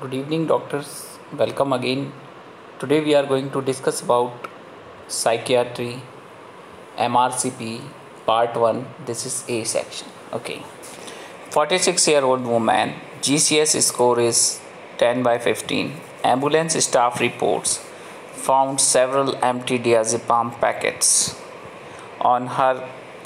Good evening, doctors. Welcome again. Today we are going to discuss about psychiatry, MRCP, part 1. This is A section. Okay. 46-year-old woman, GCS score is 10 by 15. Ambulance staff reports found several empty diazepam packets on her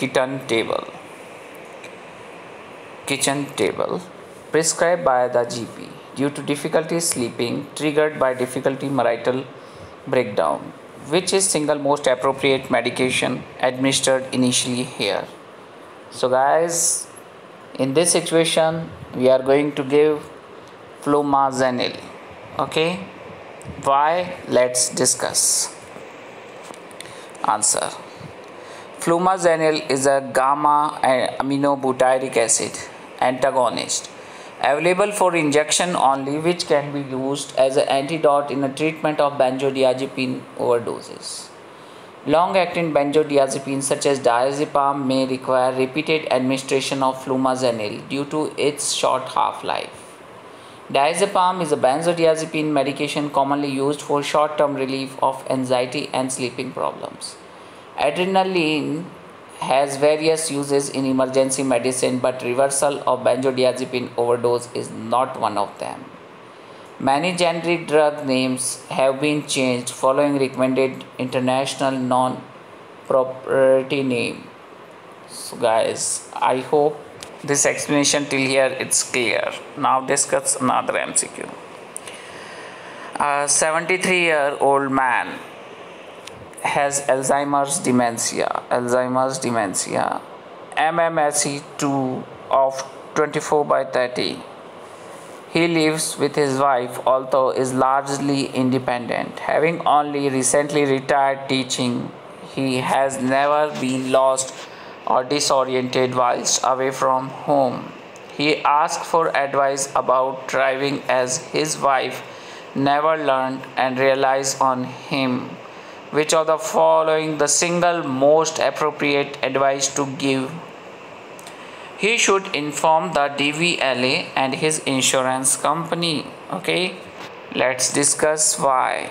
kitchen table prescribed by the GP due to difficulty sleeping triggered by difficulty marital breakdown, which is single most appropriate medication administered initially here. So guys, in this situation we are going to give flumazenil. Okay, why? Let's discuss. Answer: flumazenil is a gamma aminobutyric acid antagonist available for injection only, which can be used as an antidote in the treatment of benzodiazepine overdoses. Long-acting benzodiazepines such as diazepam may require repeated administration of flumazenil due to its short half-life. Diazepam is a benzodiazepine medication commonly used for short-term relief of anxiety and sleeping problems. Adrenaline has various uses in emergency medicine, but reversal of benzodiazepine overdose is not one of them. Many generic drug names have been changed following recommended international non-proprietary name. So guys, I hope this explanation till here it's clear. Now discuss another MCQ. A 73-year-old man has Alzheimer's dementia, MMSE2 of 24 by 30. He lives with his wife, although is largely independent. Having only recently retired teaching, he has never been lost or disoriented whilst away from home. He asked for advice about driving as his wife never learned and relies on him. Which of the following the single most appropriate advice to give? He should inform the DVLA and his insurance company. Okay, let's discuss why.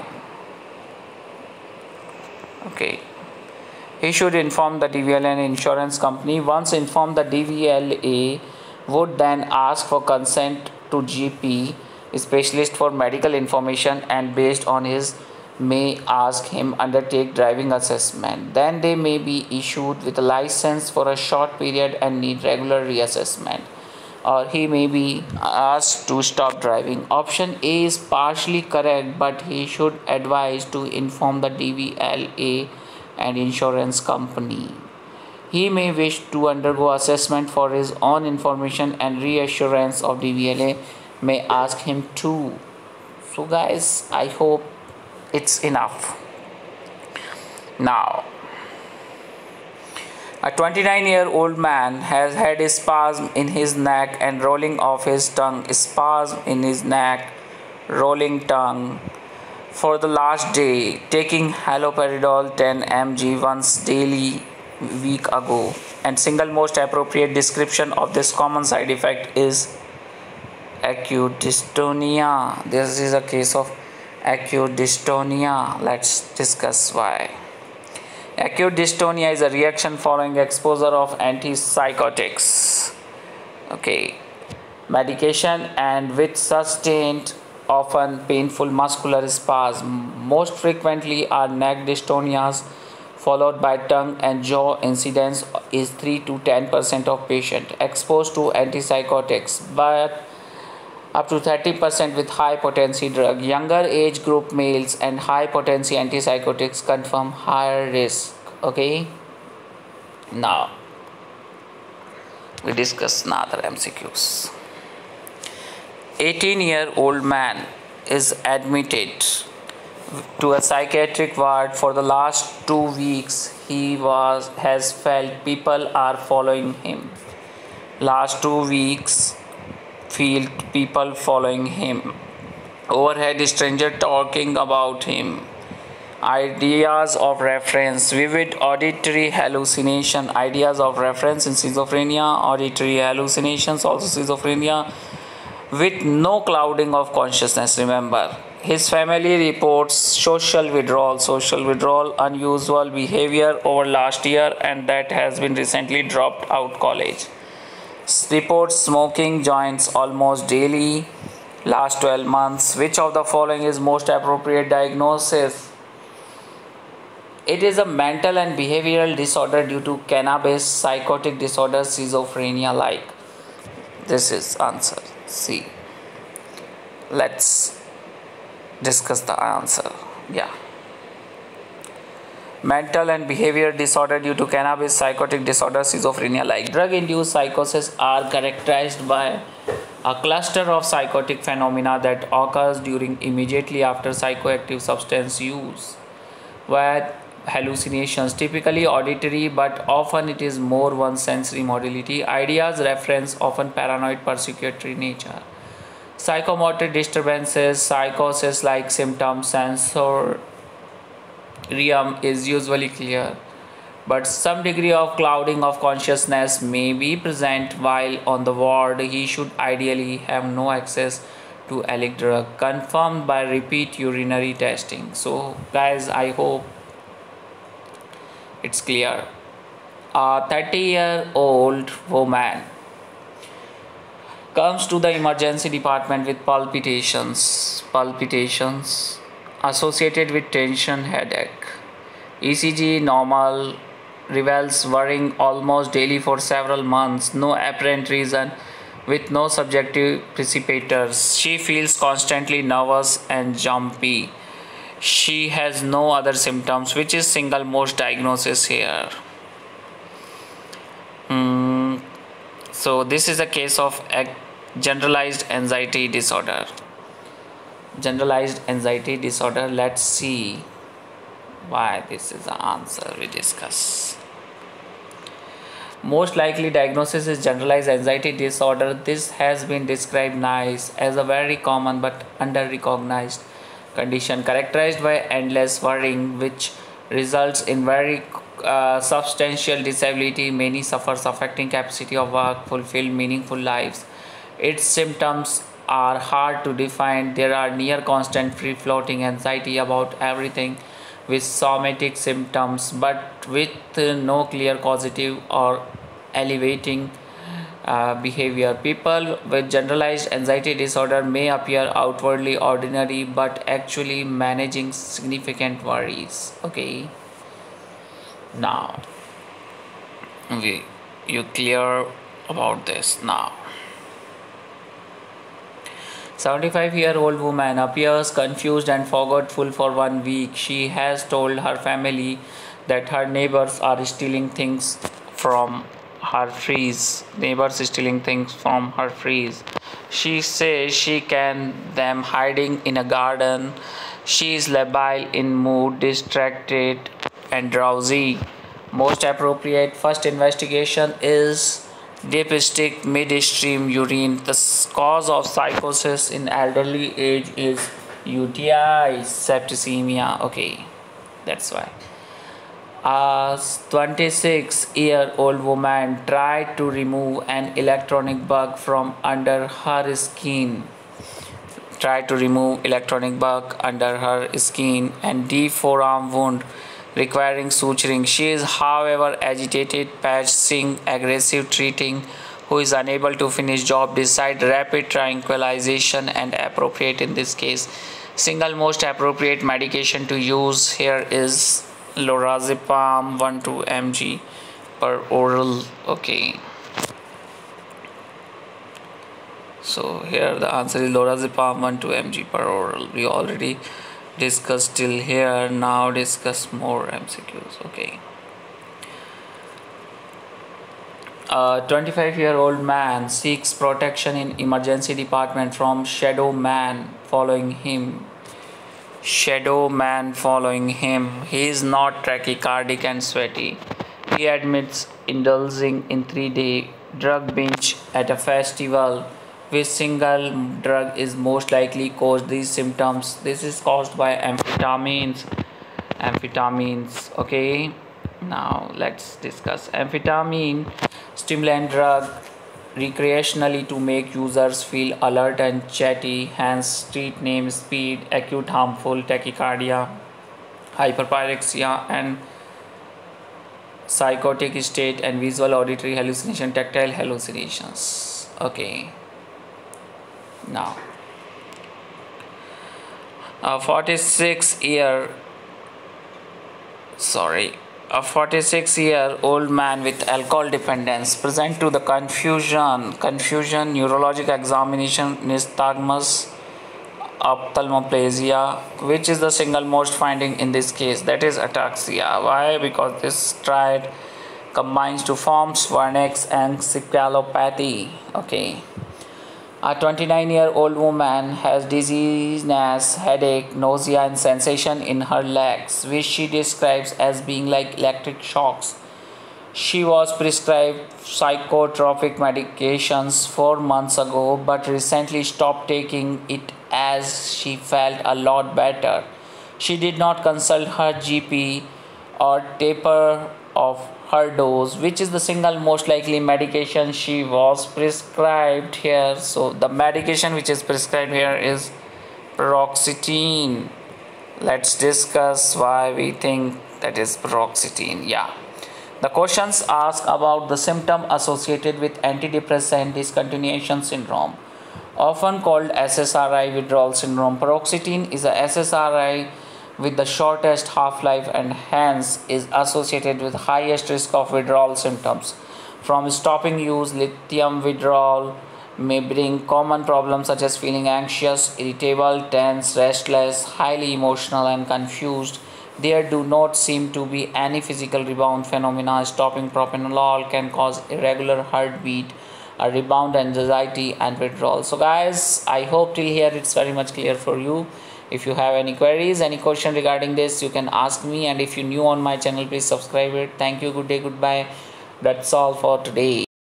Okay, he should inform the DVLA and insurance company. Once informed, the DVLA would then ask for consent to GP specialist for medical information, and based on his may ask him undertake driving assessment. Then they may be issued with a license for a short period and need regular reassessment, or he may be asked to stop driving. Option A is partially correct, but he should advise to inform the DVLA and insurance company. He may wish to undergo assessment for his own information, and reassurance of DVLA may ask him to. So guys, I hope it's enough. Now, a 29-year-old man has had a spasm in his neck and rolling of his tongue, rolling tongue for the last day, taking haloperidol 10 mg once daily week ago. And single most appropriate description of this common side effect is acute dystonia. This is a case of acute dystonia. Let's discuss why. Acute dystonia is a reaction following exposure of antipsychotics, medication, and with sustained, often painful muscular spasm. Most frequently are neck dystonias, followed by tongue and jaw. Incidence is 3 to 10% of patients exposed to antipsychotics, but up to 30% with high potency drug. Younger age group males and high potency antipsychotics confirm higher risk. Okay, now we discuss another MCQs. 18-year-old man is admitted to a psychiatric ward for the last 2 weeks. He has felt people are following him. Last 2 weeks feel people following him. Overheard stranger talking about him. Ideas of reference: vivid auditory hallucination. Ideas of reference in schizophrenia, auditory hallucinations, also schizophrenia. with no clouding of consciousness. Remember, his family reports social withdrawal, unusual behavior over last year, and that has been recently dropped out college. Reports smoking joints almost daily last 12 months. Which of the following is most appropriate diagnosis? It is a mental and behavioral disorder due to cannabis, psychotic disorder, schizophrenia like. This is answer C. Let's discuss the answer. Yeah. Mental and behavioral disorder due to cannabis, psychotic disorder, schizophrenia like. Drug-induced psychosis are characterized by a cluster of psychotic phenomena that occurs during immediately after psychoactive substance use, where hallucinations, typically auditory, but often it is more one sensory modality, ideas, reference, often paranoid, persecutory nature. Psychomotor disturbances, psychosis like symptoms, sensorium is usually clear, but some degree of clouding of consciousness may be present while on the ward. He should ideally have no access to illicit drug, confirmed by repeat urinary testing. So guys, I hope it's clear. A 30-year-old woman comes to the emergency department with palpitations associated with tension, headache. ECG normal, reveals worrying almost daily for several months, no apparent reason, with no subjective precipitors. She feels constantly nervous and jumpy. She has no other symptoms. Which is single most diagnosis here? So this is a case of generalized anxiety disorder. Generalized anxiety disorder. Let's see why this is the answer we discuss. Most likely diagnosis is generalized anxiety disorder. This has been described nice as a very common but under-recognized condition characterized by endless worrying, which results in very substantial disability. Many suffers affecting capacity of work, fulfill meaningful lives. Its symptoms are hard to define. There are near constant free-floating anxiety about everything with somatic symptoms, but with no clear causative or elevating behavior. People with generalized anxiety disorder may appear outwardly ordinary but actually managing significant worries. Okay, now you clear about this now. 75-year-old woman appears confused and forgetful for 1 week. She has told her family that her neighbors are stealing things from her freeze. She says she can them hiding in a garden. She is labile in mood, distracted and drowsy. Most appropriate first investigation is dipstick midstream urine. The cause of psychosis in elderly age is UTI, septicemia. Okay, that's why. A 26-year-old woman tried to remove an electronic bug from under her skin. And deep forearm wound requiring suturing. She is, however, agitated, patching, aggressive, treating, who is unable to finish job, decide rapid tranquilization and appropriate in this case. Single most appropriate medication to use here is lorazepam 1-2 mg per oral. Okay. So here the answer is lorazepam 1-2 mg per oral. We already discussed till here. Now discuss more MCQs. Okay. A 25-year-old man seeks protection in emergency department from shadow man following him. He is not tachycardic and sweaty. He admits indulging in 3-day drug binge at a festival. Which single drug is most likely caused these symptoms? This is caused by amphetamines. Okay, now let's discuss amphetamine stimulant drug recreationally to make users feel alert and chatty, hence street name speed, acute harmful tachycardia, hyperpyrexia, and psychotic state, and visual auditory hallucination, tactile hallucinations. Okay, now a 46-year-old man with alcohol dependence present to the confusion neurologic examination nystagmus ophthalmoplegia, which is the single most finding in this case, that is ataxia. Why? Because this triad combines to form Wernicke's encephalopathy. Okay, a 29-year-old woman has dizziness, headache, nausea, and sensation in her legs, which she describes as being like electric shocks. She was prescribed psychotropic medications 4 months ago, but recently stopped taking it as she felt a lot better. She did not consult her GP or taper off her dose, which is the single most likely medication she was prescribed here. So the medication which is prescribed here is paroxetine. Let's discuss why we think that is paroxetine. Yeah. The questions ask about the symptom associated with antidepressant discontinuation syndrome, often called SSRI withdrawal syndrome. Paroxetine is a SSRI with the shortest half-life and hence is associated with highest risk of withdrawal symptoms. From stopping use, lithium withdrawal may bring common problems such as feeling anxious, irritable, tense, restless, highly emotional, and confused. There do not seem to be any physical rebound phenomena. Stopping propranolol can cause irregular heartbeat, a rebound anxiety, and withdrawal. So guys, I hope till here it's very much clear for you. If you have any queries, any question regarding this, you can ask me, and if you're new on my channel, please subscribe it. Thank you, good day, goodbye. That's all for today.